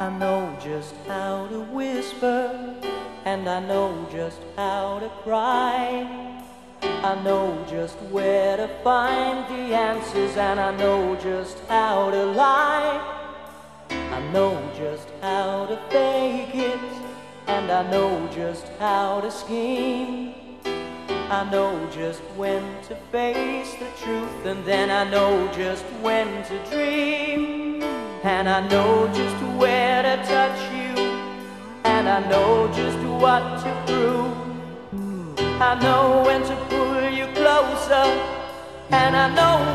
I know just how to whisper, and I know just how to cry. I know just where to find the answers, and I know just how to lie. I know just how to fake it, and I know just how to scheme. I know just when to face the truth, and then I know just when to dream. And I know just where to touch you, and I know just what to prove. I know when to pull you closer, and I know